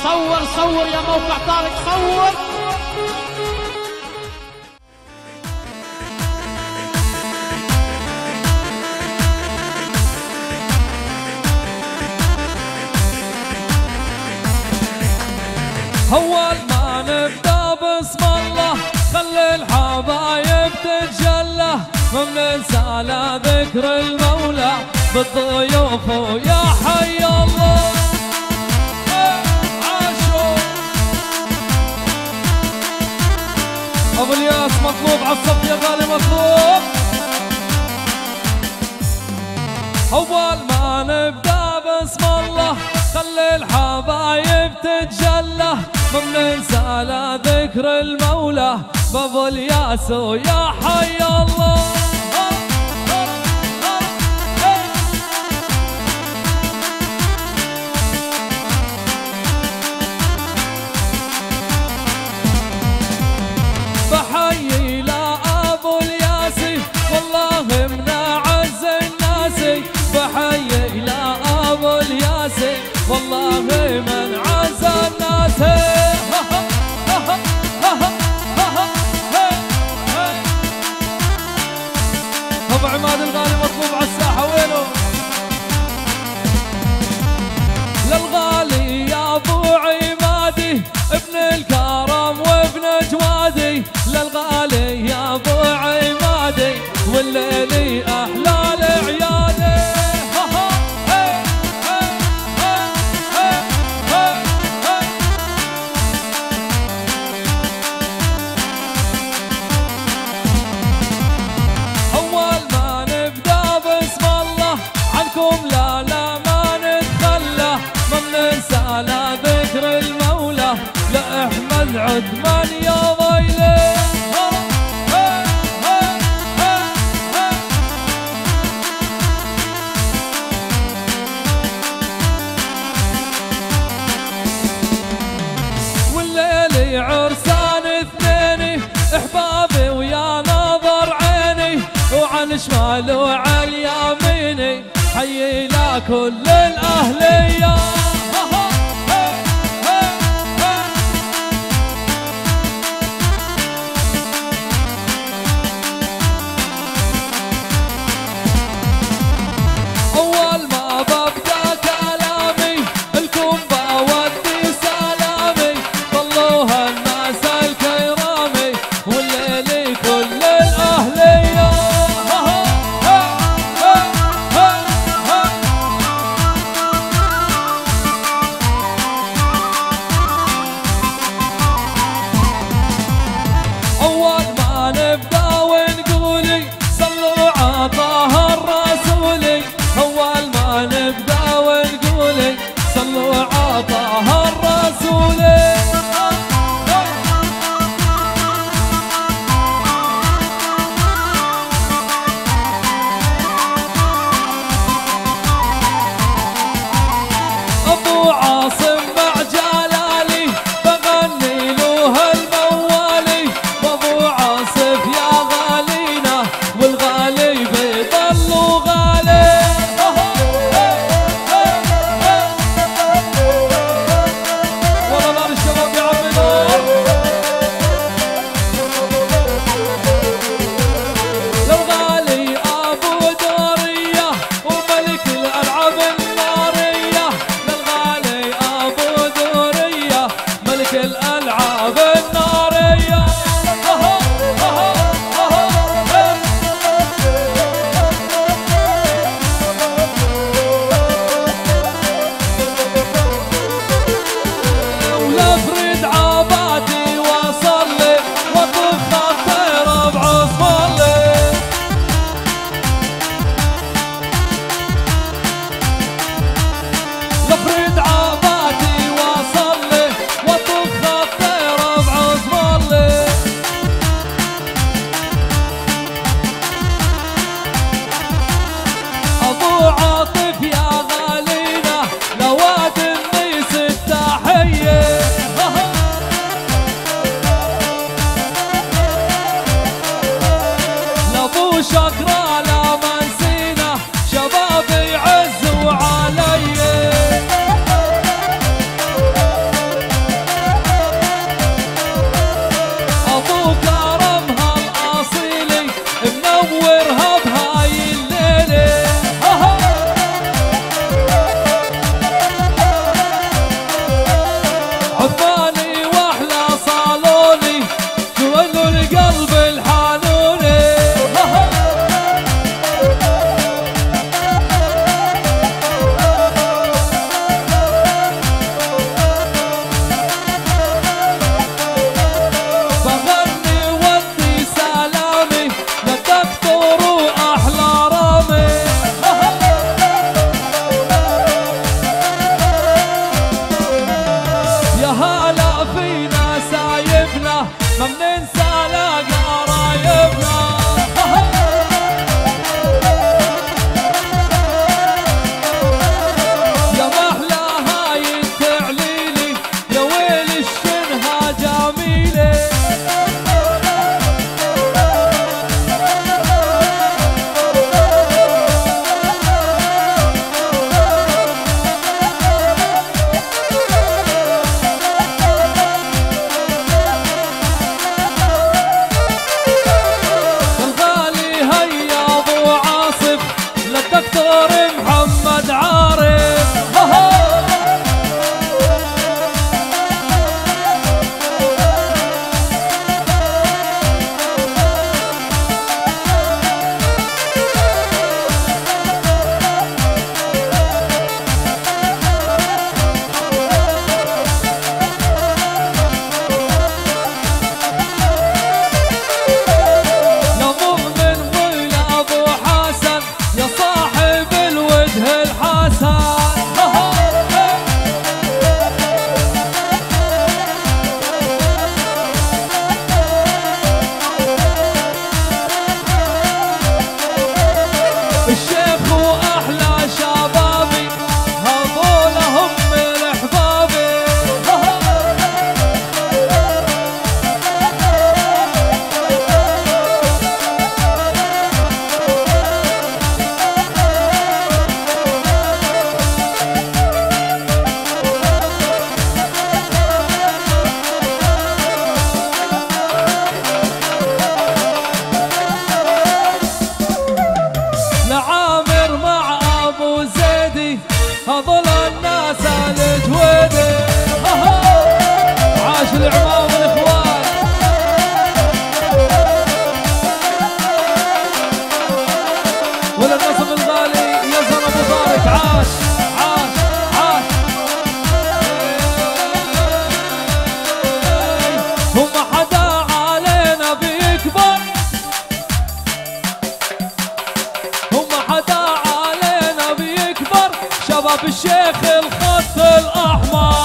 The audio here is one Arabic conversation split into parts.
صور صور يا موقع طارق صور. أول ما نبدأ باسم الله خلي الحبايب تتجلى، ما بننسى لا ذكر المولى بالضيوف ويا حي الله. عاشوا أبو الياس مطلوب عالصف يا غالي مطلوب. أول ما نبدأ باسم الله خلي الحبايب تتجلى، ما بننسى لا ذكر المولى بابو الياس ويا حي الله. بحيي لا ابو الياسي والله من اعز الناس، بحيي لا ابو الياسي والله من عز الناس. ابو عماد الغالي مطلوب على الساحه وينه؟ للغالي يا ابو عمادي ابن الكرم وابن جوادي، للغالي يا ابو عمادي والليلي احلى العيادي. لا لا ما نتخلى، ما بننسى لا ذكر المولى، لا احمد عثمان يا ويلي. والليلي عرسان اثنيني احبابي ويا ناظر عيني، وعن شمال وعن يميني حيي لا كل الأهلية. أول ما ببدأ كلامي الكم بودي سلامي، ضلوها الناس الكرامي والليلي كل الأهلية. الناس الجويدي. عاش العمام والاخوان. وللنصب الغالي يزن ابو طارق. عاش عاش عاش. وما حدا علينا بيكبر، وما حدا علينا بيكبر، شباب الشيخ الخط الاحمر.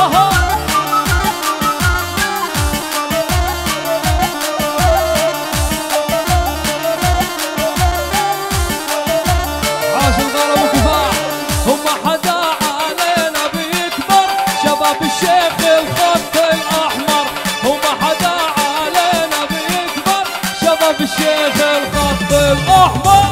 الشيخ الخط الأحمر، وما حدا علينا بيكبر، شباب الشيخ الخط الأحمر.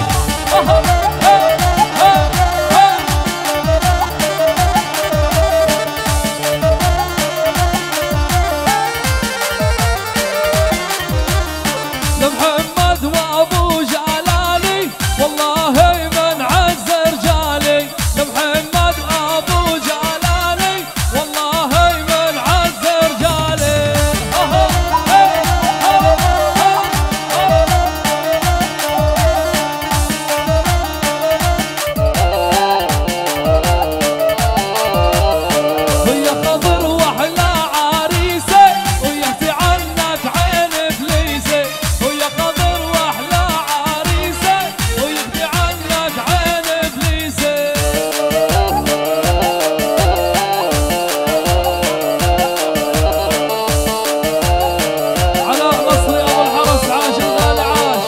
لمحمد وأبو جلالي والله من عز رجالي. لمحمد وأبو جلالي والله من عز رجالي. ويا خضر واحلى عريسه، ويهدي عنك عين ابليسه. ويا خضر واحلى عريسه، ويهدي عنك عين ابليسه. علاء نصري ابو الحرس. عاش الغالي عاش.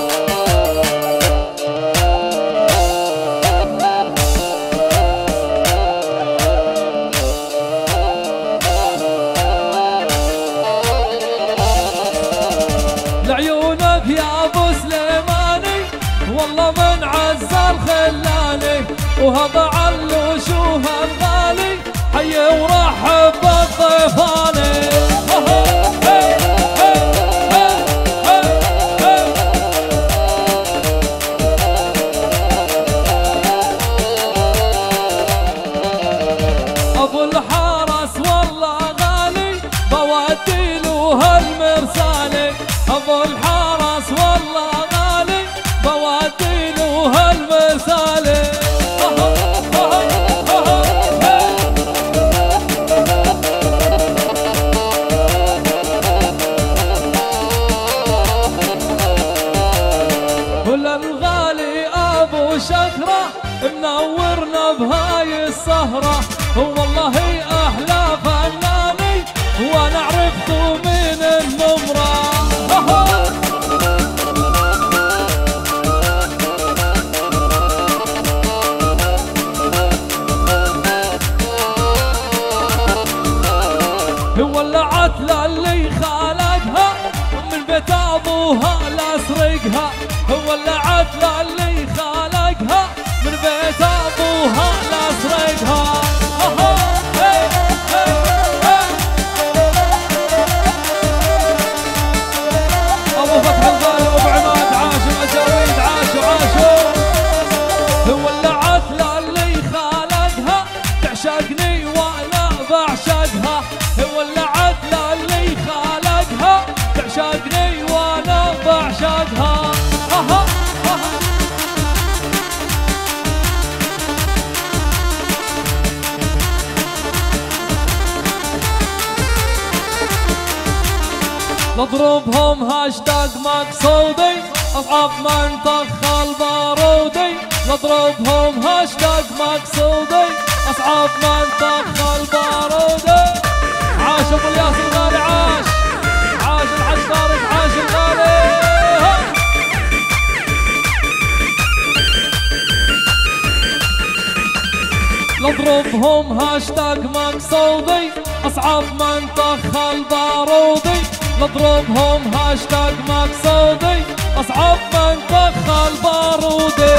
لعيونك يا ابو سليماني والله من عز الخلاني، وهذا علوشوه الغالي حي ورحب بالضيفاني. ابو الحرس والله غالي بودي له هالمرسالي. ابو الحرس والله غالي بودي له هالمرسالي. وللغالي ابو شكره منورنا بهاي السهره، والله احلى فناني وانا عرفته من النمره. ولعت للي خالقها من بيت ابوها لا سرقها. ولعت للي خالقها من بيت ابوها لا سرقها. ابو فتح الغالي وابو عماد. عاشوا الاساويد. عاشوا عاشوا. ولعت للي خالقها تعشقني وانا بعشقها. ولعت للي خالقها تعشقني وانا بعشقها. نضربهم هاشتاج مقصودي اصعب من طخ البارودي. نضربهم هاشتاج مقصودي اصعب من طخ البارودي. عاش ابو الياس الغالي. عاش عاش الحاج طارق. عاش الغالي. نضربهم هاشتاج مقصودي اصعب من طخ البارودي. نضربهم هاشتاج مقصودي اصعب من طخ البارودي.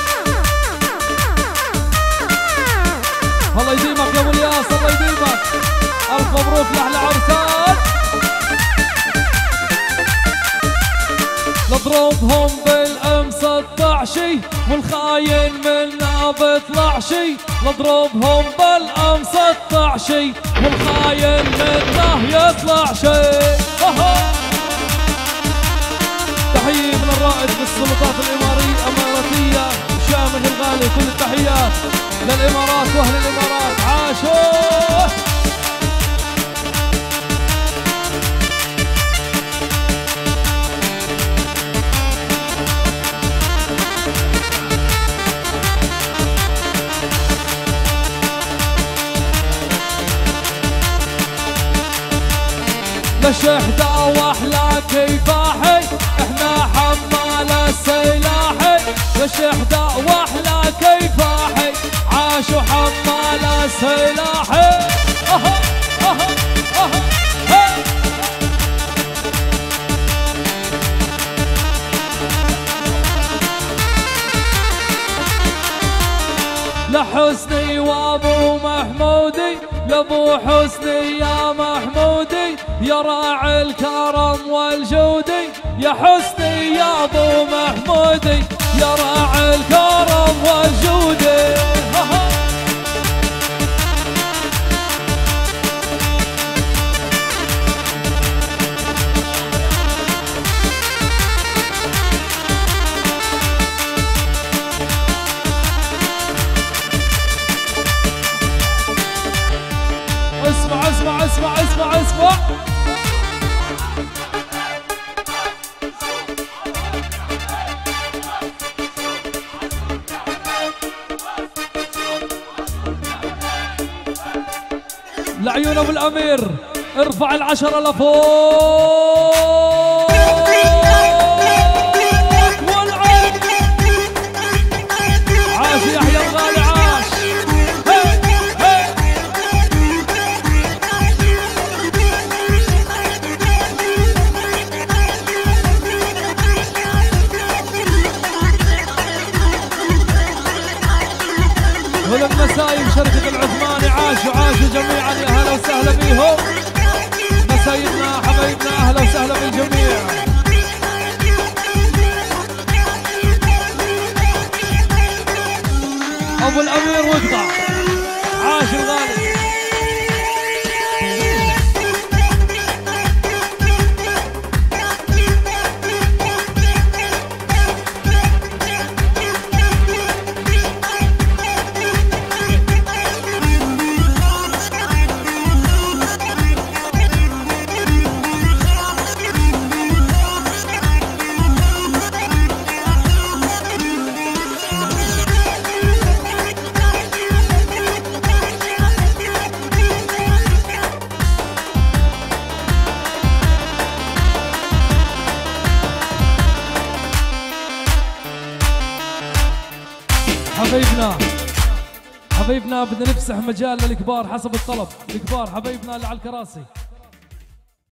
الله يديمك يا ابو الياس. الله يديمك. الف مبروك لاحلى عرسان. نضربهم بالامس يقطع شي والخاين منا بيطلع شي نضربهم بالأمسطع شي والخاين منا يطلع شي. تحية من الرائد بالسلطات الإماراتية شامل الغالي، كل التحيات للإمارات وأهل الإمارات، عاشوا. لشحدة واحلى كفاحي احنا حمال السلاحي، لشحدة واحلى كفاحي عاشوا حمال السلاحي. لحسني وابو محمودي لابو حسني يا محمودي يا راعي الكرم والجودي، يا حسني يا ابو محمودي يا راعي الكرم والجودي. اسمع اسمع اسمع اسمع اسمع لعيون ابو الامير، ارفع العشرة لفوق والعب. عاش يحيى الغالي عاش. وللمسايب شركة العثماني عاشوا عاشوا جميعا، يا هلا وسهلا بيهم مسايبنا حبايبنا، اهلا وسهلا بالجميع. ابو الامير وقطع عاش الغالي. حبايبنا بدنا نفسح مجال للكبار حسب الطلب، الكبار حبايبنا اللي على الكراسي.